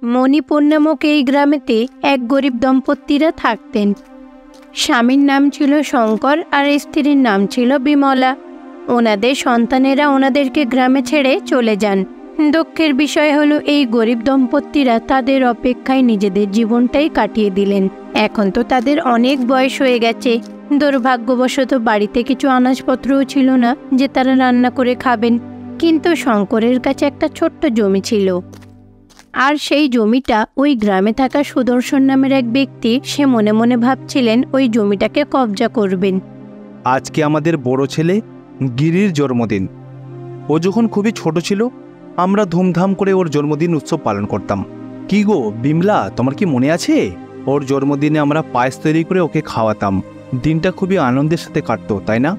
মণিপুর নামক এই গ্রামেতে এক গরিব দম্পতিরা থাকতেন। স্বামীর নাম ছিল শঙ্কর আর স্ত্রীর নাম ছিল বিমলা। ওনাদের সন্তানেরা ওনাদেরকে গ্রামে ছেড়ে চলে যান। দুঃখের বিষয় হলো এই গরিব দম্পতিরা তাদের অপেক্ষায় নিজেদের জীবনটাই কাটিয়ে দিলেন। এখন তো তাদের অনেক বয়স হয়ে গেছে। দুর্ভাগ্যবশত বাড়িতে কিছু আনাজপত্রও ছিল না যে তারা রান্না করে খাবেন। কিন্তু শঙ্করের কাছে একটা ছোট্ট জমি ছিল, আর সেই জমিটা ওই গ্রামে থাকা সুদর্শন নামের এক ব্যক্তি, সে মনে মনে ভাবছিলেন ওই জমিটাকে কবজা করবেন। আজকে আমাদের বড় ছেলে গিরির জন্মদিন। ও যখন খুবই ছোট ছিল আমরা ধুমধাম করে ওর জন্মদিন উৎসব পালন করতাম। কি গো বিমলা, তোমার কি মনে আছে? ওর জন্মদিনে আমরা পায়েস তৈরি করে ওকে খাওয়াতাম। দিনটা খুবই আনন্দের সাথে কাটতো, তাই না?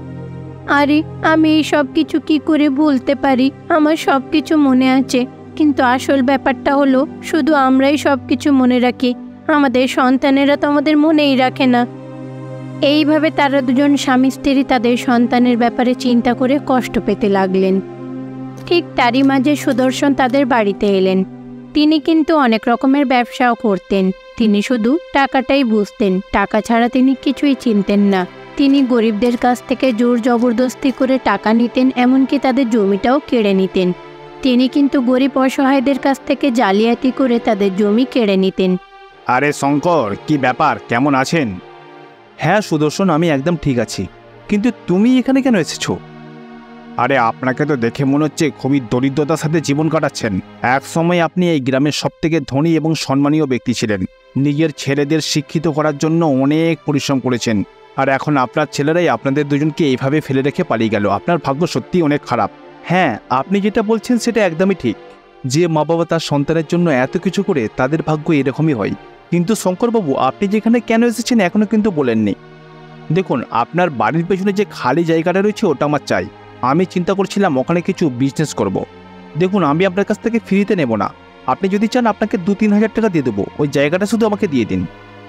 আরে আমি এই সব কিছু কি করে ভুলতে পারি? আমার সব কিছু মনে আছে, কিন্তু আসল ব্যাপারটা হলো শুধু আমরাই সব কিছু মনে রাখি, আমাদের সন্তানেরা তো আমাদের মনেই রাখে না। এইভাবে তারা দুজন স্বামী স্ত্রী তাদের সন্তানের ব্যাপারে চিন্তা করে কষ্ট পেতে লাগলেন। ঠিক তারই মাঝে সুদর্শন তাদের বাড়িতে এলেন। তিনি কিন্তু অনেক রকমের ব্যবসাও করতেন। তিনি শুধু টাকাটাই বুঝতেন, টাকা ছাড়া তিনি কিছুই চিনতেন না। তিনি গরিবদের কাছ থেকে জোর জবরদস্তি করে টাকা নিতেন, এমনকি তাদের জমিটাও কেড়ে নিতেন। তিনি কিন্তু গরিব অসহায়দের কাছ থেকে জালিয়াতি করে তাদের জমি কেড়ে নিতেন। আরে শঙ্কর, কি ব্যাপার, কেমন আছেন? হ্যাঁ সুদর্শন, আমি একদম ঠিক আছি, কিন্তু তুমি এখানে কেন এসেছো? আরে আপনাকে তো দেখে মনে হচ্ছে খুবই দরিদ্রতার সাথে জীবন কাটাচ্ছেন। এক সময় আপনি এই গ্রামের সবথেকে ধনী এবং সম্মানীয় ব্যক্তি ছিলেন। নিজের ছেলেদের শিক্ষিত করার জন্য অনেক পরিশ্রম করেছেন, আর এখন আপনার ছেলেরাই আপনাদের দুজনকে এইভাবে ফেলে রেখে পালিয়ে গেল। আপনার ভাগ্য সত্যিই অনেক খারাপ। হ্যাঁ, আপনি যেটা বলছেন সেটা একদমই ঠিক। যে মা বাবা তার সন্তানের জন্য এত কিছু করে তাদের ভাগ্য এরকমই হয়। কিন্তু শঙ্করবাবু, আপনি যেখানে কেন এসেছেন এখনও কিন্তু বলেননি। দেখুন, আপনার বাড়ির পেছনে যে খালি জায়গাটা রয়েছে ওটা আমার চাই। আমি চিন্তা করছিলাম ওখানে কিছু বিজনেস করব। দেখুন, আমি আপনার কাছ থেকে ফ্রিতে নেব না। আপনি যদি চান আপনাকে 2-3 হাজার টাকা দিয়ে দেবো, ওই জায়গাটা শুধু আমাকে দিয়ে দিন।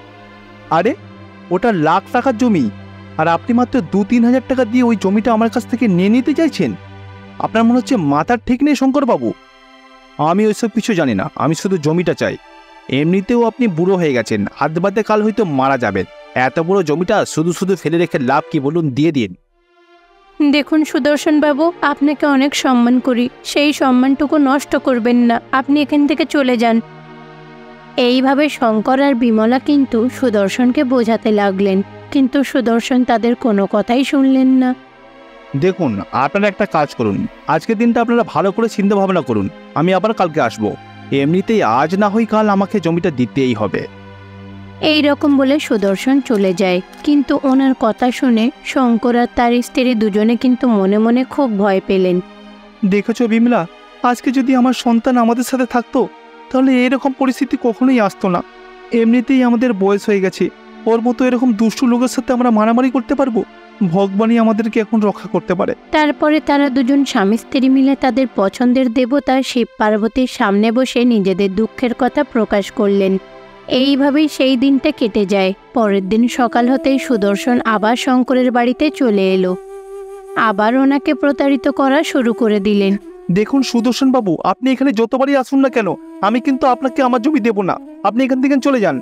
আরে ওটা লাখ টাকার জমি, আর আপনি মাত্র 2-3 হাজার টাকা দিয়ে ওই জমিটা আমার কাছ থেকে নিয়ে নিতে চাইছেন? আপনার মনে হচ্ছে মাথার ঠিক নেই শঙ্করবাবু? আমি ওইসব কিছু জানি না, আমি শুধু জমিটা চাই। এমনিতেও আপনি বুড়ো হয়ে গেছেন, আধ বাদে কাল হয়তো মারা যাবেন। এত বড় জমিটা শুধু শুধু ফেলে রেখে লাভ কি বলুন? দিয়ে দিন। দেখুন সুদর্শন বাবু, আপনাকে অনেক সম্মান করি, সেই সম্মানটুকু নষ্ট করবেন না। আপনি এখান থেকে চলে যান। এইভাবে শঙ্কর আর বিমলা কিন্তু সুদর্শনকে বোঝাতে লাগলেন, কিন্তু সুদর্শন তাদের কোনো কথাই শুনলেন না। দেখুন, আপনারা একটা কাজ করুন, আজকের দিনটা আপনারা ভালো করে চিন্তা ভাবনা করুন। আমি আবার কালকে আসবো। এমনিতেই আজ না হয় কাল আমাকে জমিটা দিতেই হবে। এই রকম বলে সুদর্শন চলে যায়। কিন্তু ওনার কথা শুনে শঙ্কর আর তার স্ত্রী দুজনে কিন্তু মনে মনে খুব ভয় পেলেন। দেখেছো বিমলা, আজকে যদি আমার সন্তান আমাদের সাথে থাকতো তাহলে এরকম পরিস্থিতি কখনোই আসতো না। এমনিতেই আমাদের বয়স হয়ে গেছে, ওর মতো এরকম দুষ্টু লোকের সাথে আমরা মারামারি করতে পারবো? ভগবানই আমাদেরকে এখন রক্ষা করতে পারে। তারপরে তারা দুজন স্বামী স্ত্রী মিলে তাদের পছন্দের দেবতা শিব পার্বতীর সামনে বসে নিজেদের দুঃখের কথা প্রকাশ করলেন। এইভাবেই সেই দিনটা কেটে যায়। পরের দিন সকাল হতেই সুদর্শন আবার শঙ্করের বাড়িতে চলে এলো। আবার ওনাকে প্রতারিত করা শুরু করে দিলেন। দেখুন সুদর্শন বাবু, আপনি এখানে যতবারই আসুন না কেন, আমি কিন্তু আপনাকে আমার জমি দেব না। আপনি এখান থেকে চলে যান।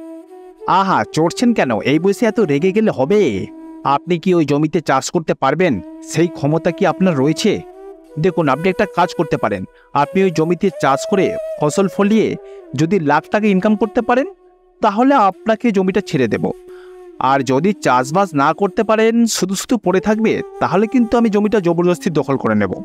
আহা, চড়ছেন কেন? এই বয়সে এত রেগে গেলে হবে? আপনি কি ওই জমিতে চাষ করতে পারবেন? সেই ক্ষমতা কি আপনার রয়েছে? দেখুন, আপনি একটা কাজ করতে পারেন। আপনি ওই জমিতে চাষ করে ফসল ফলিয়ে যদি লাখ টাকা ইনকাম করতে পারেন তাহলে আপনাকে জমিটা ছেড়ে দেব। আর যদি চাষবাস না করতে পারেন, শুধু শুধু পড়ে থাকবে, তাহলে কিন্তু আমি জমিটা জবরদস্তি দখল করে নেব।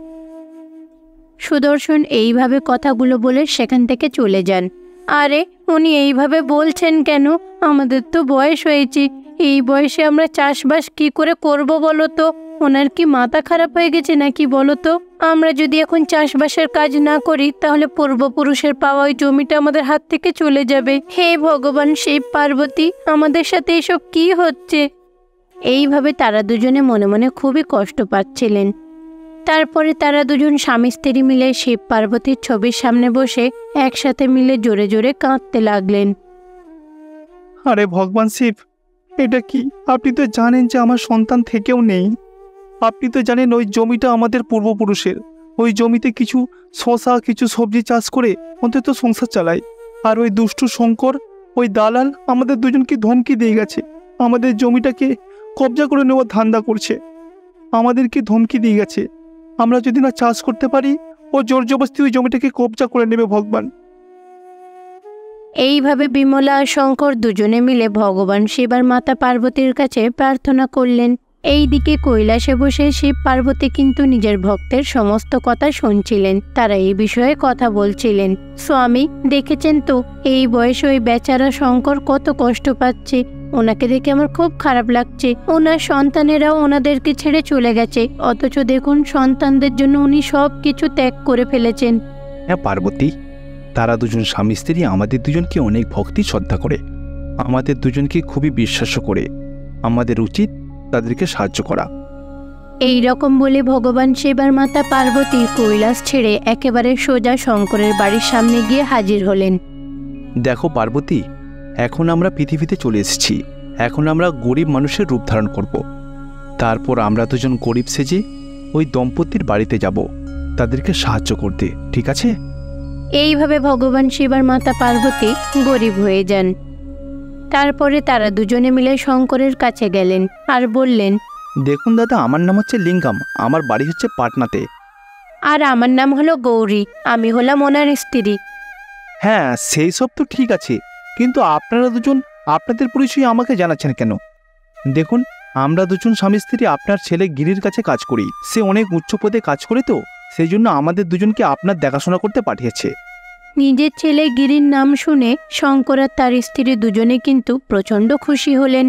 সুদর্শন এইভাবে কথাগুলো বলে সেখান থেকে চলে যান। আরে উনি এইভাবে বলছেন কেন? আমাদের তো বয়স হয়েছে, এই বয়সে আমরা চাষবাস কি করে করব বলো তো? ওনার কি মাথা খারাপ হয়ে গেছে নাকি বলো তো? আমরা যদি এখন চাষবাসের কাজ না করি তাহলে পূর্বপুরুষের পাওয়া ওই জমিটা আমাদের হাত থেকে চলে যাবে। হে ভগবান শিব পার্বতী, আমাদের সাথে এসব কি হচ্ছে? এইভাবে তারা দুজনে মনে মনে খুবই কষ্ট পাচ্ছিলেন। তারপরে তারা দুজন স্বামী স্ত্রী মিলে শিব পার্বতীর ছবির সামনে বসে একসাথে মিলে জোরে জোরে কাঁদতে লাগলেন। আরে ভগবান শিব, এটা কি? আপনি তো জানেন যে আমার সন্তান থেকেও নেই। আপনি তো জানেন ওই জমিটা আমাদের পূর্বপুরুষের। ওই জমিতে কিছু শশা কিছু সবজি চাষ করে অন্তত সংসার চালাই। আর ওই দুষ্টু শঙ্কর ওই দালাল আমাদের দুজনকে ধমকি দিয়ে গেছে, আমাদের জমিটাকে কবজা করে নেওয়ার ধান্দা করছে, আমাদেরকে ধমকি দিয়ে গেছে আমরা যদি না চাষ করতে পারি ও জোর জবরদস্তি ওই জমিটাকে কবজা করে নেবে ভগবান। এইভাবে বিমলা আর শঙ্কর দুজনে মিলে ভগবান শিব আর মাতা পার্বতীর কাছে প্রার্থনা করলেন। এইদিকে কৈলাসে বসে শিব পার্বতী কিন্তু নিজের ভক্তের সমস্ত কথা শুনছিলেন। তারা এই বিষয়ে কথা বলছিলেন। স্বামী, দেখেছেন তো এই বয়সে ওই বেচারা শঙ্কর কত কষ্ট পাচ্ছে। ওনাকে দেখে আমার খুব খারাপ লাগছে। ওনার সন্তানেরাও ওনাদেরকে ছেড়ে চলে গেছে, অথচ দেখুন সন্তানদের জন্য উনি সব কিছু ত্যাগ করে ফেলেছেন। হ্যাঁ পার্বতী, তারা দুজন স্বামী স্ত্রী আমাদের দুজনকে অনেক ভক্তি শ্রদ্ধা করে, আমাদের দুজনকে খুবই বিশ্বাস করে। আমাদের উচিত তাদেরকে সাহায্য করা। এই রকম বলে ভগবান শিব আর মাতা পার্বতী কৈলাস ছেড়ে একেবারে সোজা শঙ্করের বাড়ির সামনে গিয়ে হাজির হলেন। দেখো পার্বতী, এখন আমরা পৃথিবীতে চলে এসেছি। এখন আমরা গরিব মানুষের রূপ ধারণ করব। তারপর আমরা দুজন গরিব সেজে ওই দম্পতির বাড়িতে যাব তাদেরকে সাহায্য করতে, ঠিক আছে? এইভাবে ভগবান শিব আর মাতা পার্বতী গরিব হয়ে যান। তারপরে তারা দুজনে মিলে শঙ্করের কাছে গেলেন আর বললেন, দেখুন দাদা, আমার নাম হচ্ছে লিঙ্গাম, আমার বাড়ি হচ্ছে পাটনাতে। আর আমার নাম হলো গৌরী, আমি হলাম ওনার স্ত্রী। হ্যাঁ সেই সব তো ঠিক আছে, কিন্তু আপনারা দুজন আপনাদের পরিচয় আমাকে জানাচ্ছেন কেন? দেখুন, আমরা দুজন স্বামী স্ত্রী আপনার ছেলে গিরির কাছে কাজ করি। সে অনেক উচ্চ পদে কাজ করে, তো সেই জন্য আমাদের দুজনকে আপনার দেখাশোনা করতে পাঠিয়েছে। নিজের ছেলে গিরির নাম শুনে শঙ্কর আর তার স্ত্রী দুজনে কিন্তু প্রচণ্ড খুশি হলেন।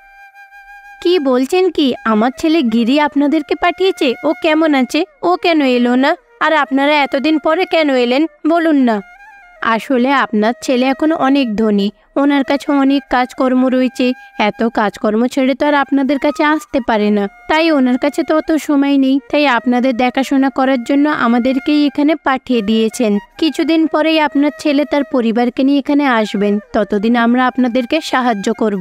কি বলছেন কি, আমার ছেলে গিরি আপনাদেরকে পাঠিয়েছে? ও কেমন আছে? ও কেন এলো না? আর আপনারা এতদিন পরে কেন এলেন বলুন না। আসলে আপনার ছেলে এখন অনেক ধনী, ওনার কাছে অনেক কাজকর্ম রয়েছে। এত কাজকর্ম ছেড়ে তো আর আপনাদের কাছে আসতে পারে না, তাই ওনার কাছে তো অত সময় নেই। তাই আপনাদের দেখাশোনা করার জন্য আমাদেরকেই এখানে পাঠিয়ে দিয়েছেন। কিছুদিন পরেই আপনার ছেলে তার পরিবারকে নিয়ে এখানে আসবেন, ততদিন আমরা আপনাদেরকে সাহায্য করব।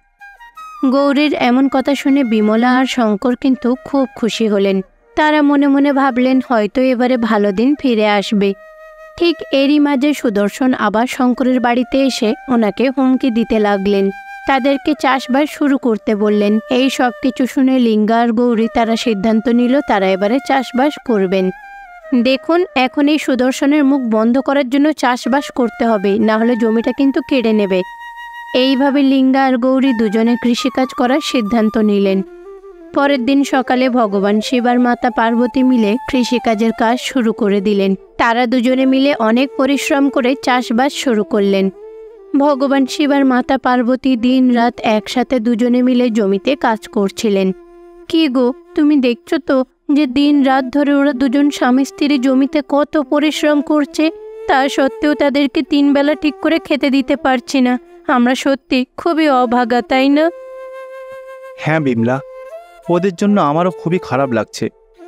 গৌরীর এমন কথা শুনে বিমলা আর শঙ্কর কিন্তু খুব খুশি হলেন। তারা মনে মনে ভাবলেন হয়তো এবারে ভালো দিন ফিরে আসবে। ঠিক এরই মাঝে সুদর্শন আবার শঙ্করের বাড়িতে এসে ওনাকে হুমকি দিতে লাগলেন। তাদেরকে চাষবাস শুরু করতে বললেন। এই সব কিছু শুনে লিঙ্গা আর গৌরী তারা সিদ্ধান্ত নিল তারা এবারে চাষবাস করবেন। দেখুন, এখন এই সুদর্শনের মুখ বন্ধ করার জন্য চাষবাস করতে হবে, না হলে জমিটা কিন্তু কেড়ে নেবে। এইভাবে লিঙ্গা আর গৌরী দুজনে কৃষিকাজ করার সিদ্ধান্ত নিলেন। পরের দিন সকালে ভগবান শিব আর মাতা পার্বতী মিলে কৃষিকাজের কাজ শুরু করে দিলেন। তারা দুজনে মিলে অনেক পরিশ্রম করে চাষবাস শুরু করলেন। ভগবান শিব আর মাতা পার্বতী দিন রাত একসাথে দুজনে মিলে জমিতে কাজ করছিলেন। কি গো, তুমি দেখছো তো যে দিন রাত ধরে ওরা দুজন স্বামী স্ত্রী জমিতে কত পরিশ্রম করছে। তা সত্ত্বেও তাদেরকে 3 বেলা ঠিক করে খেতে দিতে পারছি না। আমরা সত্যি খুবই অভাগা, তাই না? হ্যাঁ বিমলা, ওদের জন্য আমারও খুবই খারাপ লাগছে।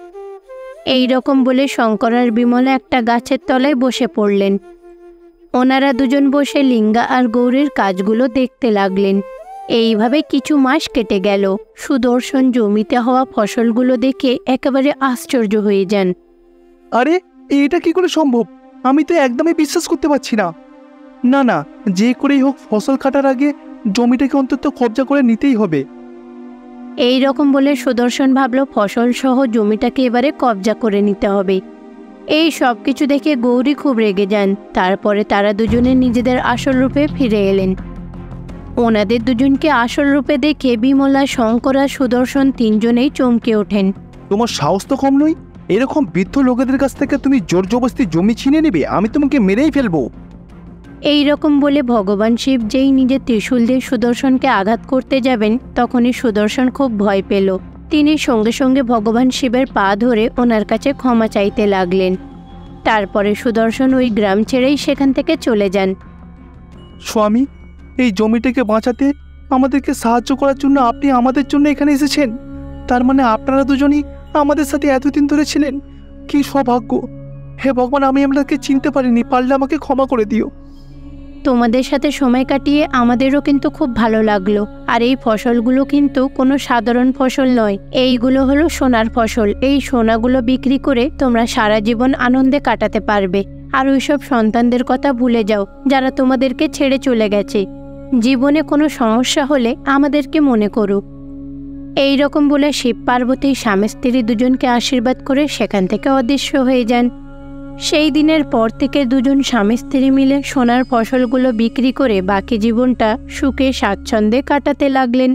এই রকম বলে শঙ্কর আর বিমলা একটা গাছের তলায় বসে পড়লেন। ওনারা দুজন বসে লিঙ্গা আর গৌরীর কাজগুলো দেখতে লাগলেন। এইভাবে কিছু মাস কেটে গেল। সুদর্শন জমিতে হওয়া ফসলগুলো দেখে একেবারে আশ্চর্য হয়ে যান। আরে এটা কি করে সম্ভব? আমি তো একদমই বিশ্বাস করতে পারছি না। না না, যে করেই হোক ফসল কাটার আগে জমিটাকে অন্তত কবজা করে নিতেই হবে। এই রকম বলে সুদর্শন ভাবল ফসল সহ জমিটাকে এবারে কবজা করে নিতে হবে। এই সব কিছু দেখে গৌরী খুব রেগে যান। তারপরে তারা দুজনে নিজেদের আসল রূপে ফিরে এলেন। ওনাদের দুজনকে আসল রূপে দেখে বিমলা, শঙ্কর আর সুদর্শন তিনজনেই চমকে ওঠেন। তোমার সাহস তো কম নয়, এরকম বৃদ্ধ লোকেদের কাছ থেকে তুমি জোর জবরদস্তি জমি ছিনে নেবে? আমি তোমাকে মেরেই ফেলবো। এই রকম বলে ভগবান শিব যেই নিজের ত্রিশূল দিয়ে সুদর্শনকে আঘাত করতে যাবেন, তখনই সুদর্শন খুব ভয় পেল। তিনি সঙ্গে সঙ্গে ভগবান শিবের পা ধরে ওনার কাছে ক্ষমা চাইতে লাগলেন। তারপরে সুদর্শন ওই গ্রাম ছেড়েই সেখান থেকে চলে যান। স্বামী, এই জমিটাকে বাঁচাতে আমাদেরকে সাহায্য করার জন্য আপনি আমাদের জন্য এখানে এসেছেন। তার মানে আপনারা দুজনই আমাদের সাথে এতদিন ধরে ছিলেন। কি সৌভাগ্য! হে ভগবান, আমি আপনাকে চিনতে পারিনি, পারলে আমাকে ক্ষমা করে দিও। তোমাদের সাথে সময় কাটিয়ে আমাদেরও কিন্তু খুব ভালো লাগলো। আর এই ফসলগুলো কিন্তু কোনো সাধারণ ফসল নয়, এইগুলো হলো সোনার ফসল। এই সোনাগুলো বিক্রি করে তোমরা সারা জীবন আনন্দে কাটাতে পারবে। আর ওইসব সন্তানদের কথা ভুলে যাও যারা তোমাদেরকে ছেড়ে চলে গেছে। জীবনে কোনো সমস্যা হলে আমাদেরকে মনে করো। এই রকম বলে শিব পার্বতী স্বামী স্ত্রী দুজনকে আশীর্বাদ করে সেখান থেকে অদৃশ্য হয়ে যান। সেই দিনের পর থেকে দুজন স্বামী স্ত্রী মিলে সোনার ফসলগুলো বিক্রি করে বাকি জীবনটা সুখে স্বাচ্ছন্দ্যে কাটাতে লাগলেন।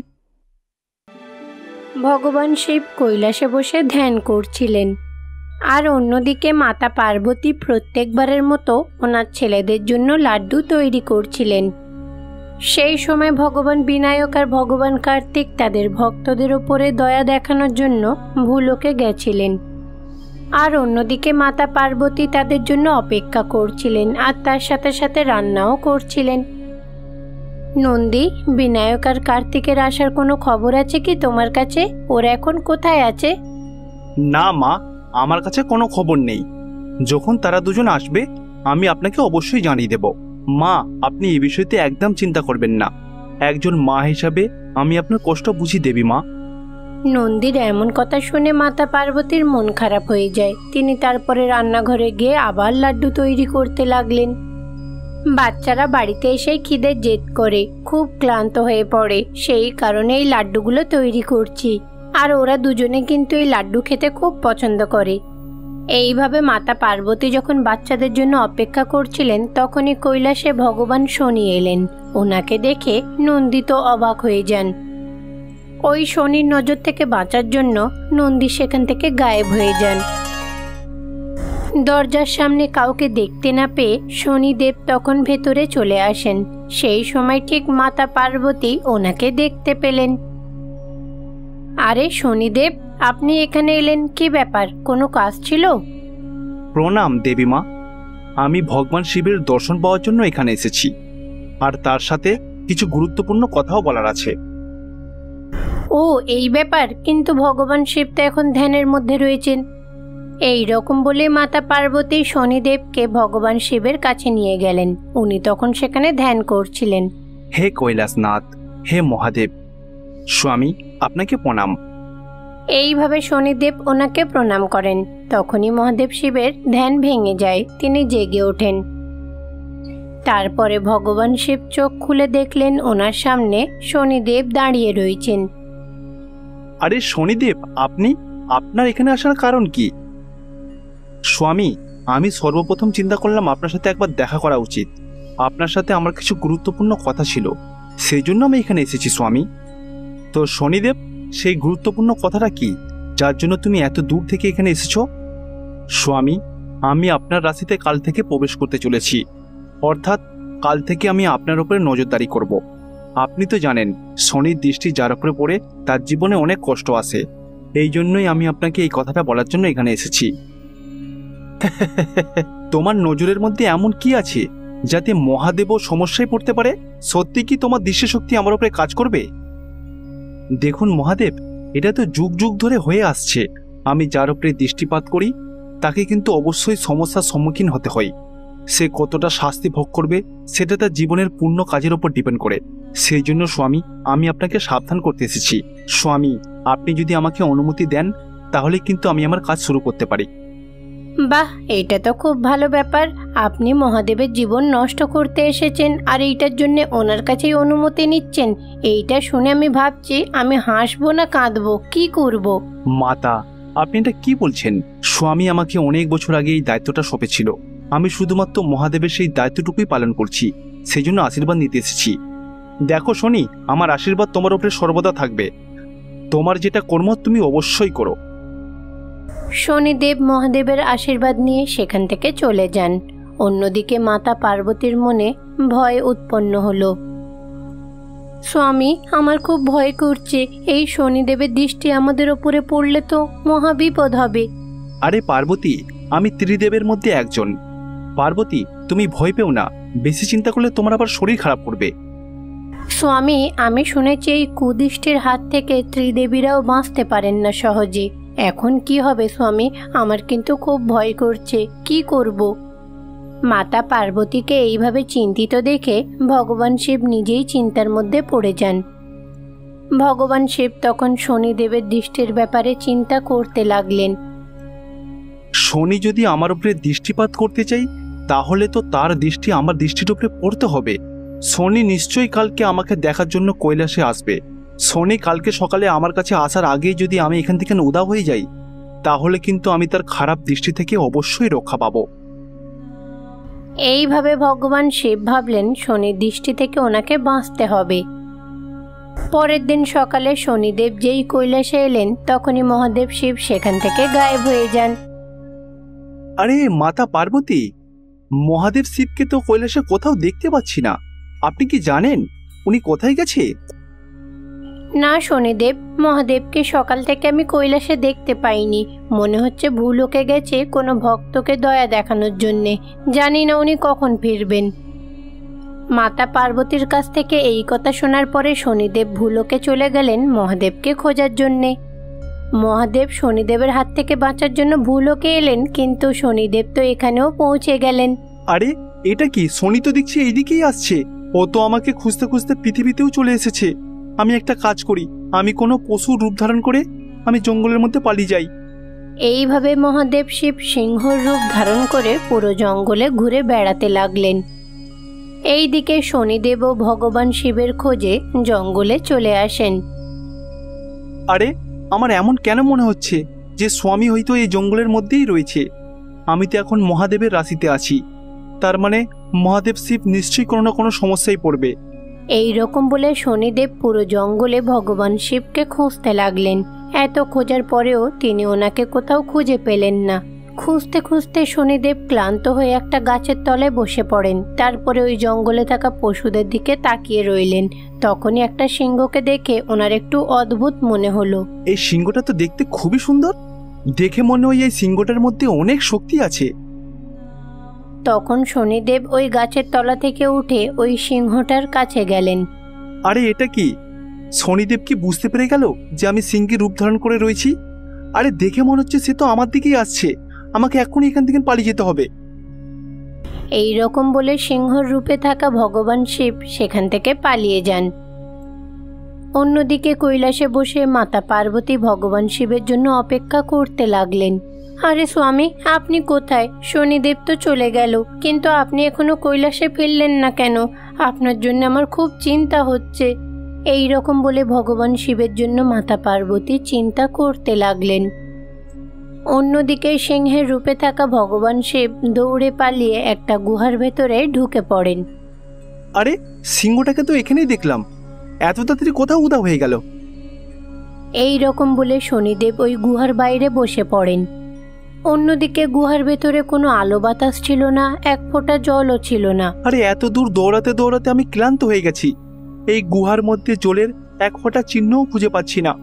ভগবান শিব কৈলাসে বসে ধ্যান করছিলেন, আর অন্যদিকে মাতা পার্বতী প্রত্যেকবারের মতো ওনার ছেলেদের জন্য লাড্ডু তৈরি করছিলেন। সেই সময় ভগবান বিনায়ক আর ভগবান কার্তিক তাদের ভক্তদের উপরে দয়া দেখানোর জন্য ভূলোকে গেছিলেন। আর অন্যদিকে মাতা পার্বতী তাদের জন্য অপেক্ষা করছিলেন, আর তার সাথে সাথে রান্নাও করছিলেন। নন্দী, বিনায়ক আর কার্তিকের আসার কোনো খবর আছে কি তোমার কাছে? ওরা এখন কোথায় আছে? না মা, আমার কাছে কোনো খবর নেই। যখন তারা দুজন আসবে আমি আপনাকে অবশ্যই জানিয়ে দেব। মা, আপনি এই বিষয়তে একদম চিন্তা করবেন না। একজন মা হিসাবে আমি আপনার কষ্ট বুঝি দেবী মা। নন্দীর এমন কথা শুনে মাতা পার্বতীর মন খারাপ হয়ে যায়। তিনি তারপরে রান্নাঘরে গিয়ে আবার লাড্ডু তৈরি করতে লাগলেন। বাচ্চারা বাড়িতে এসে খিদের জেদ করে খুব ক্লান্ত হয়ে পড়ে, সেই কারণে এই লাড্ডুগুলো তৈরি করছি। আর ওরা দুজনে কিন্তু এই লাড্ডু খেতে খুব পছন্দ করে। এইভাবে মাতা পার্বতী যখন বাচ্চাদের জন্য অপেক্ষা করছিলেন, তখনই কৈলাসে ভগবান শনি এলেন। ওনাকে দেখে নন্দী তো অবাক হয়ে যান। ওই শনির নজর থেকে বাঁচার জন্য নন্দী সেখান থেকে গায়েব হয়ে যান। দরজার সামনে কাউকে দেখতে না পেয়ে শনিদেব তখন ভেতরে চলে আসেন। সেই সময় ঠিক মাতা পার্বতী ওনাকে দেখতে পেলেন। আরে শনিদেব, আপনি এখানে এলেন, কি ব্যাপার? কোনো কাজ ছিল? প্রণাম দেবী মা, আমি ভগবান শিবের দর্শন পাওয়ার জন্য এখানে এসেছি, আর তার সাথে কিছু গুরুত্বপূর্ণ কথাও বলার আছে। ও এই ব্যাপার, কিন্তু ভগবান শিব তো এখন ধ্যানের মধ্যে রয়েছেন। এই রকম বলে মাতা পার্বতী শনিদেবকে ভগবান শিবের কাছে নিয়ে গেলেন। উনি তখন সেখানে ধ্যান করছিলেন। হে কৈলাসনাথ, হে মহাদেব, স্বামী আপনাকে প্রণাম। এইভাবে শনিদেব ওনাকে প্রণাম করেন। তখনই মহাদেব শিবের ধ্যান ভেঙে যায়, তিনি জেগে ওঠেন। তারপরে ভগবান শিব চোখ খুলে দেখলেন ওনার সামনে শনিদেব দাঁড়িয়ে রয়েছেন। আরে শনিদেব, আপনি, আপনার এখানে আসার কারণ কি? স্বামী, আমি সর্বপ্রথম চিন্তা করলাম আপনার সাথে একবার দেখা করা উচিত। আপনার সাথে আমার কিছু গুরুত্বপূর্ণ কথা ছিল, সেই জন্য আমি এখানে এসেছি স্বামী। তো শনিদেব, সেই গুরুত্বপূর্ণ কথাটা কি যার জন্য তুমি এত দূর থেকে এখানে এসেছো? স্বামী, আমি আপনার রাশিতে কাল থেকে প্রবেশ করতে চলেছি, অর্থাৎ কাল থেকে আমি আপনার উপরে নজরদারি করব। আপনি তো জানেন শনির দৃষ্টি যার উপরে পড়ে তার জীবনে অনেক কষ্ট আসে। এই জন্যই আমি আপনাকে এই কথাটা বলার জন্য এখানে এসেছি। তোমার নজরের মধ্যে এমন কি আছে যাতে মহাদেবও সমস্যায় পড়তে পারে? সত্যি কি তোমার দৃষ্টিশক্তি আমার উপরে কাজ করবে? দেখুন মহাদেব, এটা তো যুগ যুগ ধরে হয়ে আসছে। আমি যার উপরে দৃষ্টিপাত করি তাকে কিন্তু অবশ্যই সমস্যার সম্মুখীন হতে হয়। সে কতটা শাস্তি ভোগ করবে সেটা তার জীবনের পূর্ণ কাজের উপর ডিপেন্ড করে। সেই জন্য স্বামী, আমি আপনাকে সাবধান করতে এসেছি। স্বামী, আপনি যদি আমাকে অনুমতি দেন তাহলে কিন্তু আমি আমার কাজ শুরু করতে পারি। বাহ, এটা তো খুব ভালো ব্যাপার। আপনি মহাদেবের জীবন নষ্ট করতে এসেছেন আর এইটার জন্য ওনার কাছেই অনুমতি নিচ্ছেন। এইটা শুনে আমি ভাবছি আমি হাসবো না কাঁদবো, কি করব। মাতা, আপনি এটা কি বলছেন? স্বামী আমাকে অনেক বছর আগে এই দায়িত্বটা সঁপেছিল। আমি শুধুমাত্র মহাদেবের সেই দায়িত্বটুকুই পালন করছি, সেই জন্য আশীর্বাদ নিতে এসেছি। দেখো শনি, আমার আশীর্বাদ তোমার উপরে সর্বদা থাকবে। তোমার যেটা কর্ম তুমি অবশ্যই করো। শনিদেব মহাদেবের আশীর্বাদ নিয়ে সেখান থেকে চলে যান। অন্যদিকে মাতা পার্বতীর মনে ভয় উৎপন্ন হলো। স্বামী, আমার খুব ভয় করছে। এই শনিদেবের দৃষ্টি আমাদের ওপরে পড়লে তো মহা বিপদ হবে। আরে পার্বতী, আমি ত্রিদেবের মধ্যে একজন। পার্বতী, তুমি ভয় পেও না। বেশি চিন্তা করলে তোমার আবার শরীর খারাপ করবে। স্বামী, আমি শুনেছি এই কুদৃষ্টির হাত থেকে ত্রিদেবীরাও বাঁচতে পারেন না সহজে। এখন কি হবে স্বামী? আমার কিন্তু খুব ভয় করছে, কি করব? মাতা পার্বতীকে এইভাবে চিন্তিত দেখে ভগবান শিব নিজেই চিন্তার মধ্যে পড়ে যান। ভগবান শিব তখন শনিদেবের দৃষ্টির ব্যাপারে চিন্তা করতে লাগলেন। শনি যদি আমার উপরে দৃষ্টিপাত করতে চাই, তাহলে তো তার দৃষ্টি আমার দৃষ্টির উপরে পড়তে হবে। শনি নিশ্চয়ই কালকে আমাকে দেখার জন্য কৈলাসে আসবে। শনি কালকে সকালে আমার কাছে আসার আগেই যদি আমি এখান থেকে উধাও হয়ে যাই, তাহলে কিন্তু আমি তার খারাপ দৃষ্টি থেকে অবশ্যই রক্ষা পাবো। এইভাবে ভগবান শিব ভাবলেন শনির দৃষ্টি থেকে ওনাকে বাঁচতে হবে। পরের দিন সকালে শনিদেব যেই কৈলাসে এলেন, তখনই মহাদেব শিব সেখান থেকে গায়েব হয়ে যান। আরে মাতা পার্বতী, মহাদেব শিবকে তো কৈলাসে কোথাও দেখতে পাচ্ছি না। আপনি কি জানেন উনি কোথায় গেছে? না শনিদেব, মহাদেবকে সকাল থেকে আমি কৈলাসে দেখতে পাইনি। মনে হচ্ছে ভূলোকে গেছে কোনো ভক্তকে দয়া দেখানোর জন্যে। জানি না উনি কখন ফিরবেন। মাতা পার্বতীর কাছ থেকে এই কথা শোনার পরে শনিদেব ভূলোকে চলে গেলেন মহাদেবকে খোঁজার জন্যে। মহাদেব শনিদেবের হাত থেকে বাঁচার জন্য ভূলোকে এলেন, কিন্তু শনিদেব তো এখানেও পৌঁছে গেলেন। আরে এটা কি? শনি তো দেখছি এইদিকেই আসছে। ও তো আমাকে খুঁজতে খুঁজতে পৃথিবীতেও চলে এসেছে। আমি একটা কাজ করি, আমি কোনো পশুর রূপ ধারণ করে আমি জঙ্গলের মধ্যে পালিয়ে যাই। এইভাবে মহাদেব শিব সিংহর রূপ ধারণ করে পুরো জঙ্গলে ঘুরে বেড়াতে লাগলেন। এইদিকে শনিদেবও ভগবান শিবের খোঁজে জঙ্গলে চলে আসেন। আরে আমার এমন কেন মনে হচ্ছে যে স্বামী হয়তো এই জঙ্গলের মধ্যেই রয়েছে? আমি তো এখন মহাদেবের রাশিতে আছি, তার মানে মহাদেব শিব নিশ্চয়ই কোনো না কোনো সমস্যায় পড়বে। এই রকম বলে শনিদেব পুরো জঙ্গলে ভগবান শিবকে খুঁজতে লাগলেন। এত খোঁজার পরেও তিনি ওনাকে কোথাও খুঁজে পেলেন না। খুঁজতে খুঁজতে শনিদেব ক্লান্ত হয়ে একটা গাছের তলায় বসে পড়েন। তারপরে ওই জঙ্গলে থাকা পশুদের দিকে তাকিয়ে রইলেন। তখনই একটা সিংহকে দেখে ওনার একটু অদ্ভুত মনে হলো। এই সিংহটা তো দেখতে খুবই সুন্দর। দেখে মনে হয় এই সিংহটার মধ্যে অনেক শক্তি আছে। তখন শনিদেব ওই গাছের তলা থেকে উঠে ওই সিংহটার কাছে গেলেন। আরে এটা কি? শনিদেব কি বুঝতে পেরে গেল যে আমি সিংহের রূপ ধারণ করে রয়েছি? আরে দেখে মনে হচ্ছে সে তো আমার দিকেই আসছে। আমাকে এখনই এখান থেকে পালিয়ে যেতে হবে। এই রকম বলে সিংহর রূপে থাকা ভগবান শিব সেখান থেকে পালিয়ে যান। অন্যদিকে কৈলাসে বসে মাতা পার্বতী ভগবান শিবের জন্য অপেক্ষা করতে লাগলেন। আরে স্বামী, আপনি কোথায়? শনিদেব তো চলে গেল, কিন্তু আপনি এখনো কৈলাসে ফিরলেন না কেন? আপনার জন্য আমার খুব চিন্তা হচ্ছে। এই রকম বলে ভগবান শিবের জন্য মাতা পার্বতী চিন্তা করতে লাগলেন। অন্যদিকে সিংহের রূপে থাকা ভগবান শিব দৌড়ে পালিয়ে একটা গুহার ভেতরে ঢুকে পড়েন। আরে সিংহটাকে তো এখানেই দেখলাম, এত তাড়াতাড়ি কোথাও উধাও হয়ে গেল? এই রকম বলে শনিদেব ওই গুহার বাইরে বসে পড়েন। অন্যদিকে গুহার ভেতরে কোনো আলো বাতাস ছিল না, এক ফোঁটা জলও ছিল না। আরে এত দূর দৌড়াতে দৌড়াতে আমি ক্লান্ত হয়ে গেছি। এই গুহার মধ্যে জলের এক ফোঁটা চিহ্নও খুঁজে পাচ্ছি না।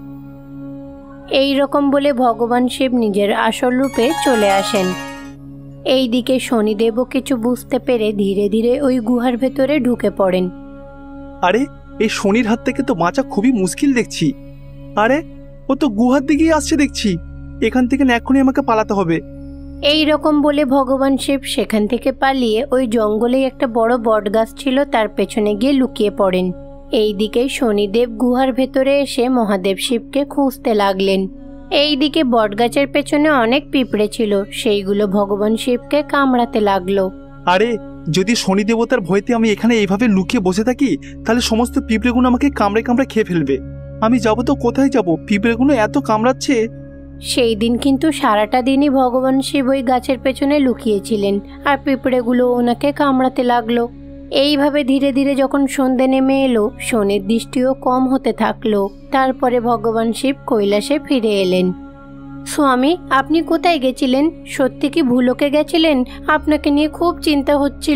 এই রকম বলে ভগবান শিব নিজের আসল রূপে চলে আসেন। এইদিকে শনিদেবও কিছু বুঝতে পেরে ধীরে ধীরে ওই গুহার ভেতরে ঢুকে পড়েন। আরে এই শনির হাত থেকে তো বাঁচা খুবই মুশকিল দেখছি। আরে ও তো গুহার দিকেই আসছে দেখছি। এখান থেকে এখনই আমাকে পালাতে হবে। এই রকম বলে ভগবান শিব সেখান থেকে পালিয়ে ওই জঙ্গলে একটা বড় বটগাছ ছিল, তার পেছনে গিয়ে লুকিয়ে পড়েন। এইদিকে শনিদেব গুহার ভেতরে এসে মহাদেব শিবকে খুঁজতে লাগলেন। এইদিকে বটগাছের পেছনে অনেক পিঁপড়ে ছিল, সেইগুলো ভগবান শিবকে কামড়াতে লাগলো। আরে যদি শনি দেবতার ভয়তে আমি এখানে এইভাবে লুকিয়ে বসে থাকি, তাহলে সমস্ত পিঁপড়েগুলো আমাকে কামড়ে কামড়ে খেয়ে ফেলবে। আমি যাব তো কোথায় যাব? পিঁপড়েগুলো এত কামড়াচ্ছে। সেই দিন কিন্তু সারাটা দিনই ভগবান শিব ওই গাছের পেছনে লুকিয়েছিলেন, আর পিঁপড়েগুলো ওনাকে কামড়াতে লাগলো। এইভাবে ধীরে ধীরে যখন সন্ধে নেমে এলো, শনির দৃষ্টিও কম হতে থাকলো। তারপরে ভগবান শিব কৈলাসে ফিরে এলেন। স্বামী, আপনি কোথায় গেছিলেন? সত্যি কি ভূলোকে গেছিলেন? আপনাকে নিয়ে খুব চিন্তা হচ্ছিল।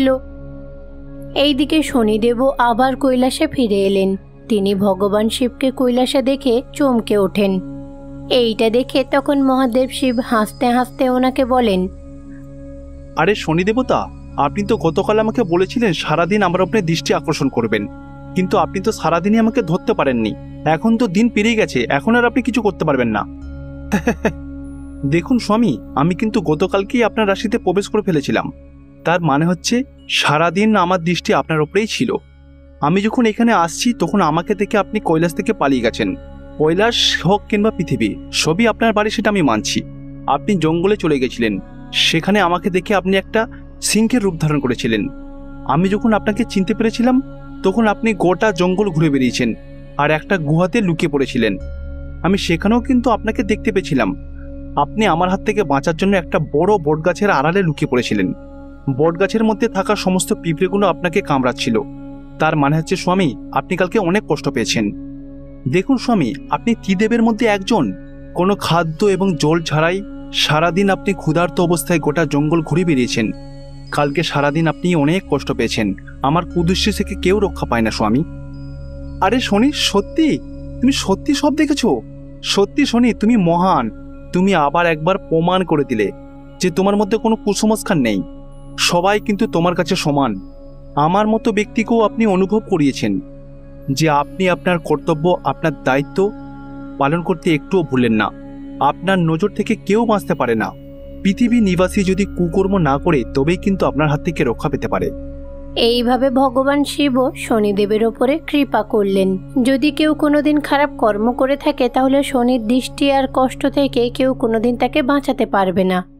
এইদিকে শনিদেবও আবার কৈলাসে ফিরে এলেন। তিনি ভগবান শিবকে কৈলাসে দেখে চমকে ওঠেন। এইটা দেখে তখন মহাদেব শিব হাসতে হাসতে ওনাকে বলেন, আরে শনি দেবতা, আপনি তো গতকাল আমাকে বলেছিলেন সারাদিন আমার উপরে দৃষ্টি আকর্ষণ করবেন, কিন্তু আপনি তো সারাদিনই আমাকে ধরতে পারেননি। এখন তো দিন পেরিয়ে গেছে, এখন আর আপনি কিছু করতে পারবেন না। দেখুন স্বামী, আমি কিন্তু গতকালকেই আপনার রাশিতে প্রবেশ করে ফেলেছিলাম। তার মানে হচ্ছে সারাদিন আমার দৃষ্টি আপনার ওপরেই ছিল। আমি যখন এখানে আসছি তখন আমাকে দেখে আপনি কৈলাস থেকে পালিয়ে গেছেন। কৈলাস হোক কিংবা পৃথিবী, সবই আপনার বাড়ি, সেটা আমি মানছি। আপনি জঙ্গলে চলে গেছিলেন, সেখানে আমাকে দেখে আপনি একটা সিংহের রূপ ধারণ করেছিলেন। আমি যখন আপনাকে চিনতে পেরেছিলাম তখন আপনি গোটা জঙ্গল ঘুরে বেরিয়েছেন আর একটা গুহাতে লুকিয়ে পড়েছিলেন। আমি সেখানেও কিন্তু আপনাকে দেখতে পেয়েছিলাম। আপনি আমার হাত থেকে বাঁচার জন্য একটা বড় বটগাছের আড়ালে লুকিয়ে পড়েছিলেন। বটগাছের মধ্যে থাকা সমস্ত পিঁপড়েগুলো আপনাকে কামড়াচ্ছিল। তার মানে হচ্ছে স্বামী, আপনি কালকে অনেক কষ্ট পেয়েছেন। দেখুন স্বামী, আপনি ত্রিদেবের মধ্যে একজন। কোনো খাদ্য এবং জল ছাড়াই সারাদিন আপনি ক্ষুধার্ত অবস্থায় গোটা জঙ্গল ঘুরে বেরিয়েছেন। কালকে সারাদিন আপনি অনেক কষ্ট পেয়েছেন। আমার কুদৃষ্টি থেকে কেউ রক্ষা পায় না স্বামী। আরে শনি, সত্যি তুমি সত্যি সব দেখেছো? সত্যি শনি, তুমি মহান। তুমি আবার একবার প্রমাণ করে দিলে যে তোমার মধ্যে কোনো কুসংস্কার নেই। সবাই কিন্তু তোমার কাছে সমান। আমার মতো ব্যক্তিকেও আপনি অনুভব করিয়েছেন যে আপনি আপনার কর্তব্য, আপনার দায়িত্ব পালন করতে একটুও ভুলেন না। আপনার নজর থেকে কেউ বাঁচতে পারে না। পৃথিবী নিবাসী যদি কুকর্ম না করে তবেই কিন্তু আপনার হাত থেকে রক্ষা পেতে পারে। এইভাবে ভগবান শিবও শনিদেবের ওপরে কৃপা করলেন। যদি কেউ কোনোদিন খারাপ কর্ম করে থাকে তাহলে শনির দৃষ্টি আর কষ্ট থেকে কেউ কোনোদিন তাকে বাঁচাতে পারবে না।